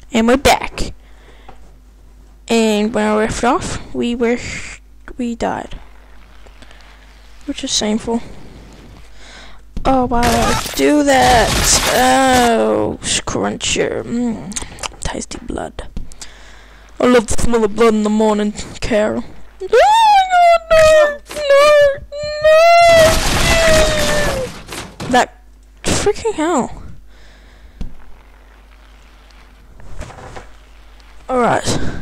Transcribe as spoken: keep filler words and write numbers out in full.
And we're back. And when I left off, we were we died, which is shameful. Oh, why did I do that? Oh, scruncher. Mm, tasty blood. I love the smell of blood in the morning, Carol. Oh my god, no, no, no. That freaking hell. Alright.